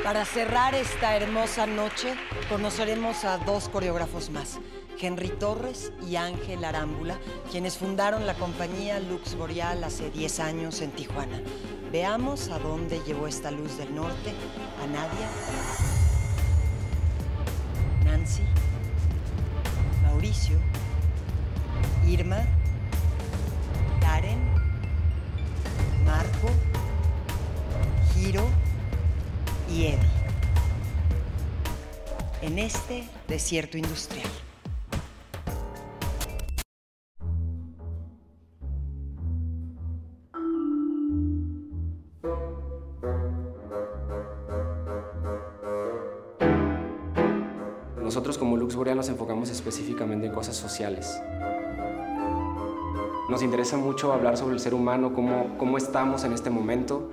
Para cerrar esta hermosa noche, conoceremos a dos coreógrafos más, Henry Torres y Ángel Arámbula, quienes fundaron la compañía Lux Boreal hace 10 años en Tijuana. Veamos a dónde llevó esta luz del norte a Nadia, Nancy, Mauricio, Irma, Karen, Marco, Giro y Eddie en este desierto industrial. Nosotros como Lux Boreal nos enfocamos específicamente en cosas sociales. Nos interesa mucho hablar sobre el ser humano, cómo estamos en este momento.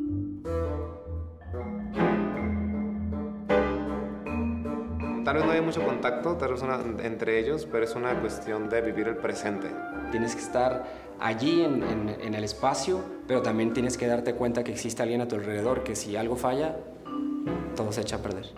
Tal vez no haya mucho contacto, tal vez entre ellos, pero es una cuestión de vivir el presente. Tienes que estar allí en el espacio, pero también tienes que darte cuenta que existe alguien a tu alrededor, que si algo falla, todo se echa a perder.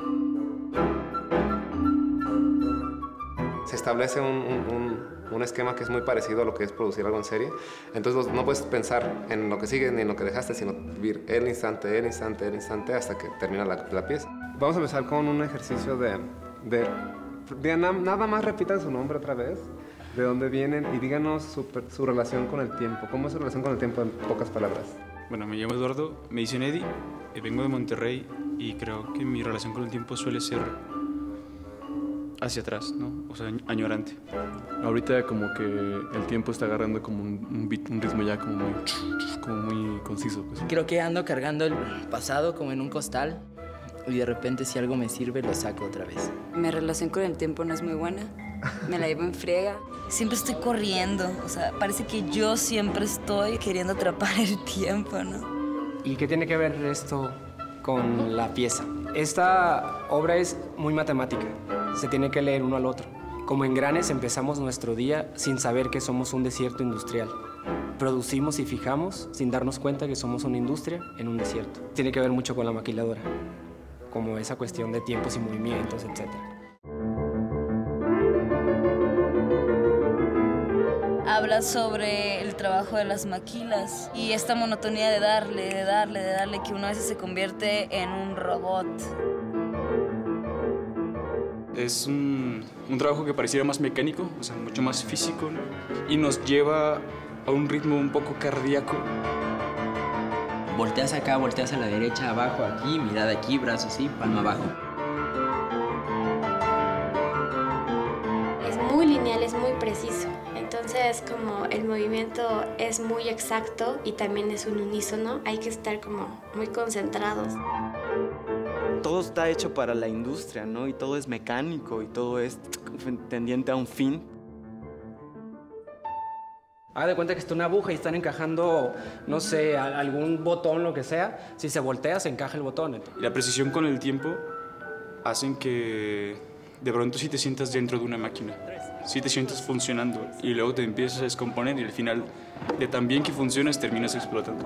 Se establece un esquema que es muy parecido a lo que es producir algo en serie. Entonces no puedes pensar en lo que sigue ni en lo que dejaste, sino vivir el instante hasta que termina la pieza. Vamos a empezar con un ejercicio de nada más repitan su nombre otra vez, de dónde vienen y díganos su relación con el tiempo. ¿Cómo es su relación con el tiempo en pocas palabras? Bueno, me llamo Eduardo, me dicen Eddie, vengo de Monterrey y creo que mi relación con el tiempo suele ser hacia atrás, ¿no? O sea, añorante. Ahorita como que el tiempo está agarrando como un ritmo ya como muy conciso. Pues. Creo que ando cargando el pasado como en un costal y de repente si algo me sirve lo saco otra vez. Mi relación con el tiempo no es muy buena, me la llevo en friega. Siempre estoy corriendo, o sea, parece que yo siempre estoy queriendo atrapar el tiempo, ¿no? ¿Y qué tiene que ver esto con la pieza? Esta obra es muy matemática, se tiene que leer uno al otro. Como engranes empezamos nuestro día sin saber que somos un desierto industrial. Producimos y fijamos sin darnos cuenta que somos una industria en un desierto. Tiene que ver mucho con la maquiladora, como esa cuestión de tiempos y movimientos, etc. Habla sobre el trabajo de las maquilas y esta monotonía de darle, que uno a veces se convierte en un robot. Es un trabajo que pareciera más mecánico, o sea, mucho más físico, ¿no? Y nos lleva a un ritmo un poco cardíaco. Volteas acá, volteas a la derecha, abajo, aquí, mirada aquí, brazo así, palma abajo. Es muy lineal, es muy preciso. Entonces, como el movimiento es muy exacto y también es un unísono, hay que estar como muy concentrados. Todo está hecho para la industria, ¿no? Y todo es mecánico y todo es tendiente a un fin. Haga de cuenta que está una aguja y están encajando, no sé, algún botón, lo que sea. Si se voltea, se encaja el botón. Y la precisión con el tiempo hacen que de pronto sí te sientas dentro de una máquina. Sí te sientes funcionando y luego te empiezas a descomponer y al final de tan bien que funcionas terminas explotando.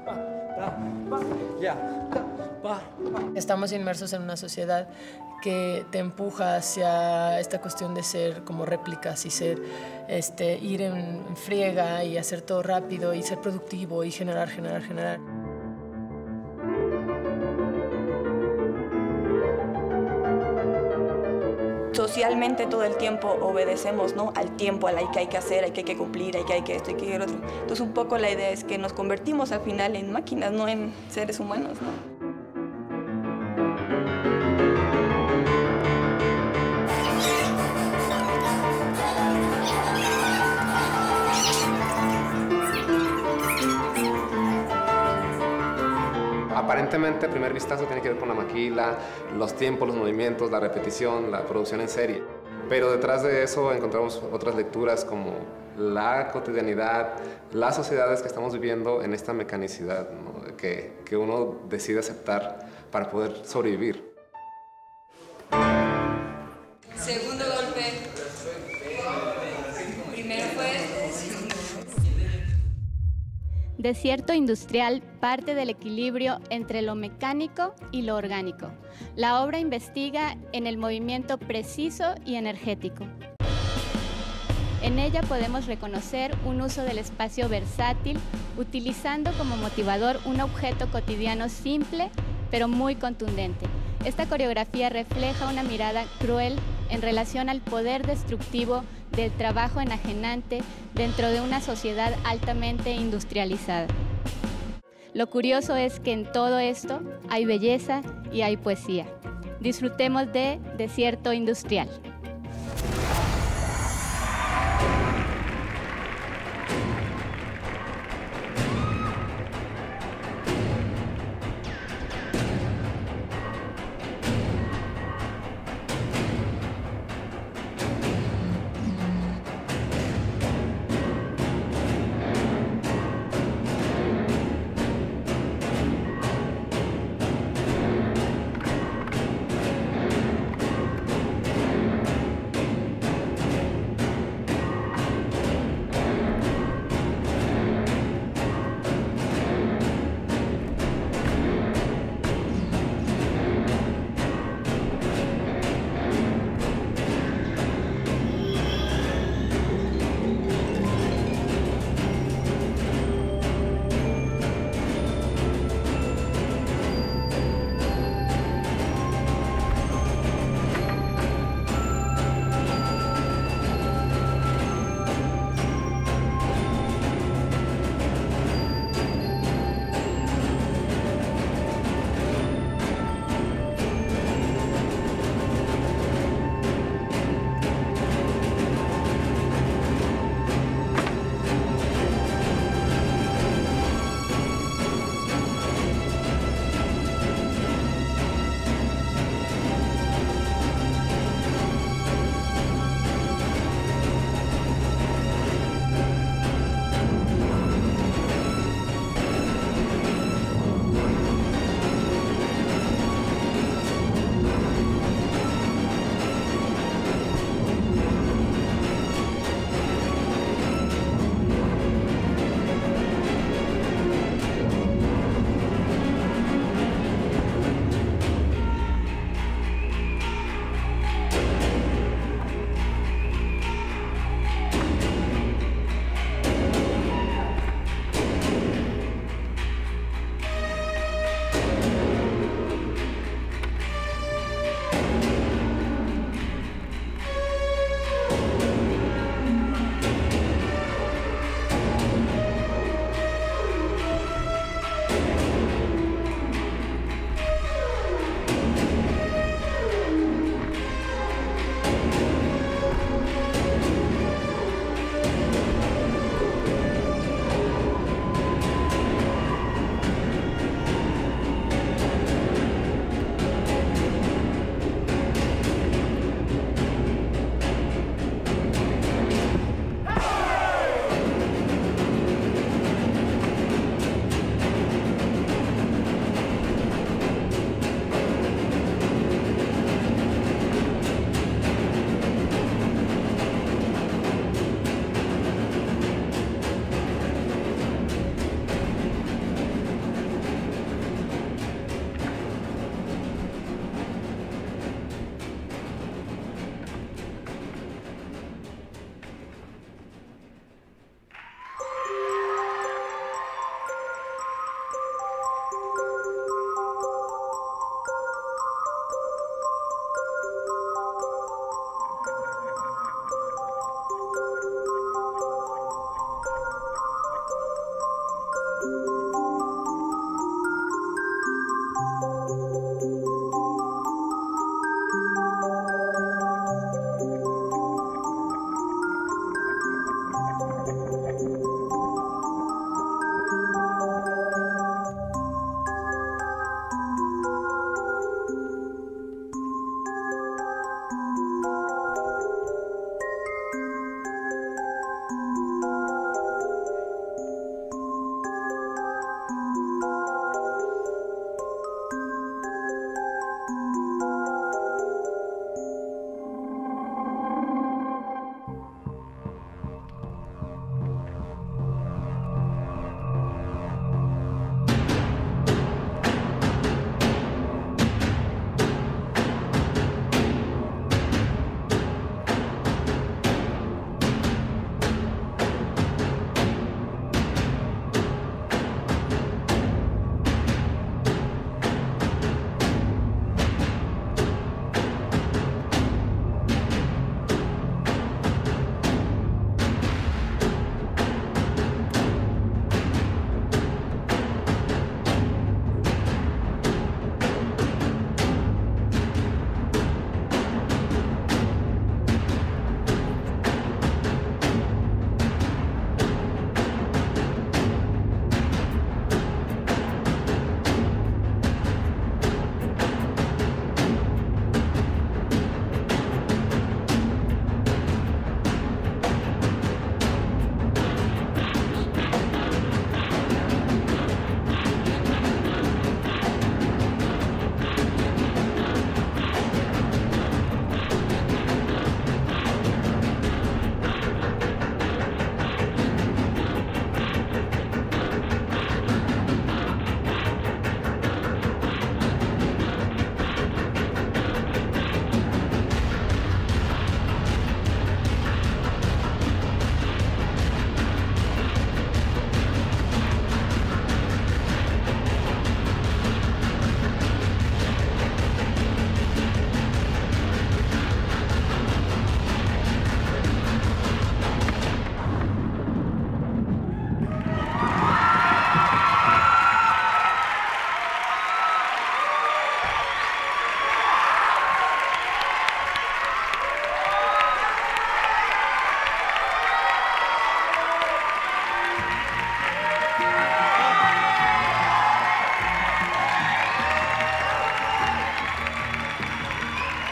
Estamos inmersos en una sociedad que te empuja hacia esta cuestión de ser como réplicas y ser, ir en friega y hacer todo rápido y ser productivo y generar. Socialmente todo el tiempo obedecemos, ¿no? Al tiempo, al que hay que hacer, hay que cumplir, hay que esto, hay que el otro. Entonces un poco la idea es que nos convertimos al final en máquinas, no en seres humanos, ¿no? Aparentemente, a primer vistazo, tiene que ver con la maquila, los tiempos, los movimientos, la repetición, la producción en serie. Pero detrás de eso encontramos otras lecturas como la cotidianidad, las sociedades que estamos viviendo en esta mecanicidad, ¿no? que uno decide aceptar para poder sobrevivir. Segundo golpe. Primero fue... Desierto Industrial parte del equilibrio entre lo mecánico y lo orgánico. La obra investiga en el movimiento preciso y energético. En ella podemos reconocer un uso del espacio versátil, utilizando como motivador un objeto cotidiano simple, pero muy contundente. Esta coreografía refleja una mirada cruel en relación al poder destructivo del trabajo enajenante dentro de una sociedad altamente industrializada. Lo curioso es que en todo esto hay belleza y hay poesía. Disfrutemos de Desierto Industrial.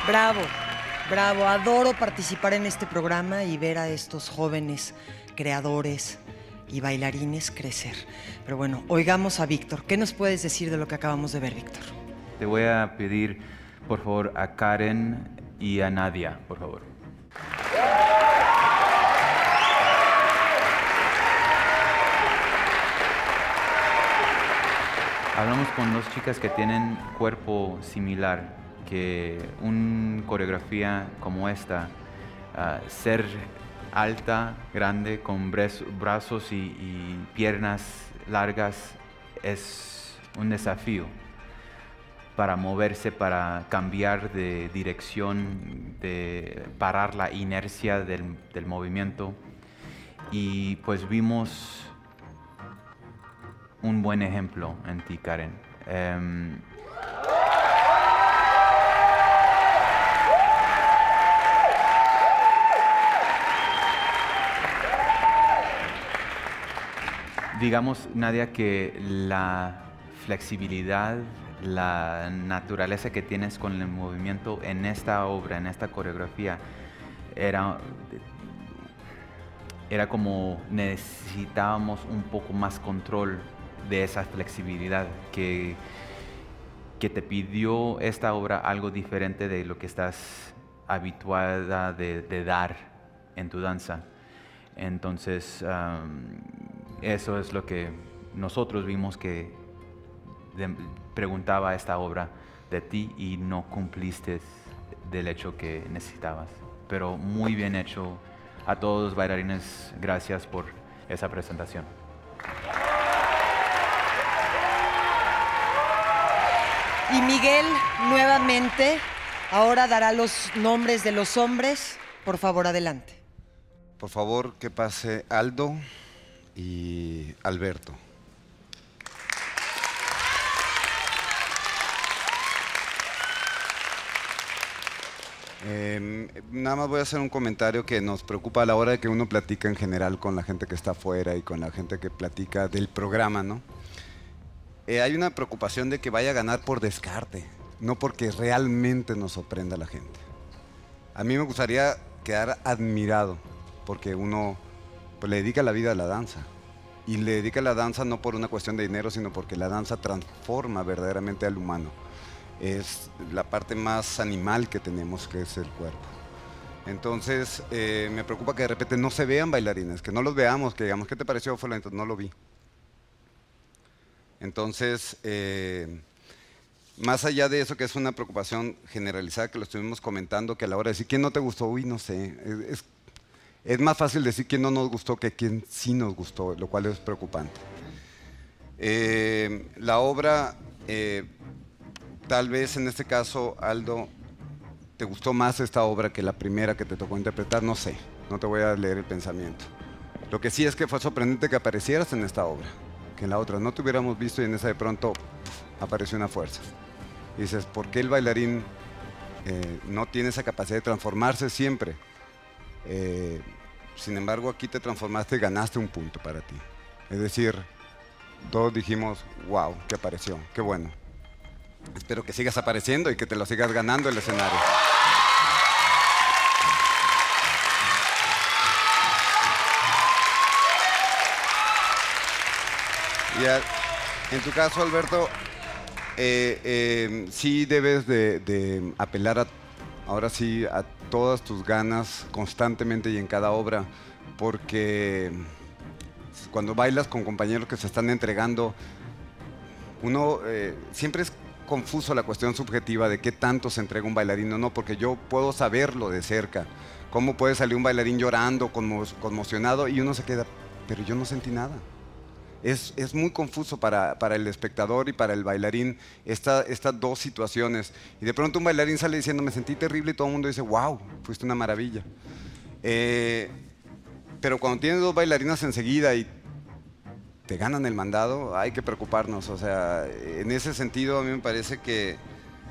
Bravo, bravo. Adoro participar en este programa y ver a estos jóvenes creadores y bailarines crecer. Pero bueno, oigamos a Víctor. ¿Qué nos puedes decir de lo que acabamos de ver, Víctor? Te voy a pedir, por favor, a Karen y a Nadia, por favor. Hablamos con dos chicas que tienen cuerpo similar, que una coreografía como esta, ser alta, grande, con brazos y piernas largas, es un desafío para moverse, para cambiar de dirección, de parar la inercia del movimiento. Y pues vimos un buen ejemplo en ti, Karen. Digamos, Nadia, que la flexibilidad, la naturaleza que tienes con el movimiento en esta obra, en esta coreografía, era como necesitábamos un poco más control de esa flexibilidad que te pidió esta obra, algo diferente de lo que estás habituada de dar en tu danza. Entonces, eso es lo que nosotros vimos que preguntaba esta obra de ti y no cumpliste del hecho que necesitabas. Pero muy bien hecho. A todos los bailarines, gracias por esa presentación. Y Miguel, nuevamente, ahora dará los nombres de los hombres. Por favor, adelante. Por favor, que pase Aldo y Alberto. Nada más voy a hacer un comentario que nos preocupa a la hora de que uno platica en general con la gente que está afuera y con la gente que platica del programa, ¿no? Hay una preocupación de que vaya a ganar por descarte, no porque realmente nos sorprenda la gente. A mí me gustaría quedar admirado porque uno pues, le dedica la vida a la danza. Y le dedica la danza no por una cuestión de dinero, sino porque la danza transforma verdaderamente al humano. Es la parte más animal que tenemos, que es el cuerpo. Entonces, me preocupa que de repente no se vean bailarines, que no los veamos, que digamos, ¿qué te pareció? Entonces, no lo vi. Entonces, más allá de eso, que es una preocupación generalizada que lo estuvimos comentando, que a la hora de decir quién no te gustó, uy, no sé, es más fácil decir quién no nos gustó que quién sí nos gustó, lo cual es preocupante. La obra... tal vez en este caso, Aldo, ¿te gustó más esta obra que la primera que te tocó interpretar? No sé, no te voy a leer el pensamiento. Lo que sí es que fue sorprendente que aparecieras en esta obra, que en la otra no te hubiéramos visto y en esa de pronto apareció una fuerza. Y dices, ¿por qué el bailarín no tiene esa capacidad de transformarse siempre? Sin embargo, aquí te transformaste y ganaste un punto para ti. Es decir, todos dijimos, wow, que apareció, qué bueno. Espero que sigas apareciendo y que te lo sigas ganando el escenario. Y en tu caso, Alberto, sí debes de apelar ahora sí a todas tus ganas constantemente y en cada obra, porque cuando bailas con compañeros que se están entregando, uno siempre es confuso la cuestión subjetiva de qué tanto se entrega un bailarín o no, porque yo puedo saberlo de cerca, cómo puede salir un bailarín llorando, conmocionado, y uno se queda, pero yo no sentí nada. Es muy confuso para el espectador y para el bailarín estas dos situaciones, y de pronto un bailarín sale diciendo, me sentí terrible, y todo el mundo dice, wow, fuiste una maravilla. Pero cuando tienes dos bailarinas enseguida y te ganan el mandado, hay que preocuparnos. O sea, en ese sentido a mí me parece que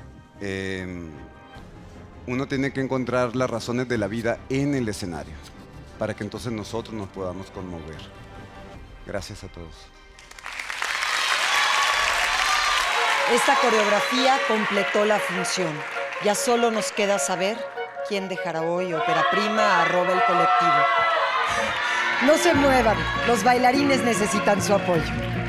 uno tiene que encontrar las razones de la vida en el escenario, para que entonces nosotros nos podamos conmover. Gracias a todos. Esta coreografía completó la función. Ya solo nos queda saber quién dejará hoy ópera prima @ el colectivo. No se muevan, los bailarines necesitan su apoyo.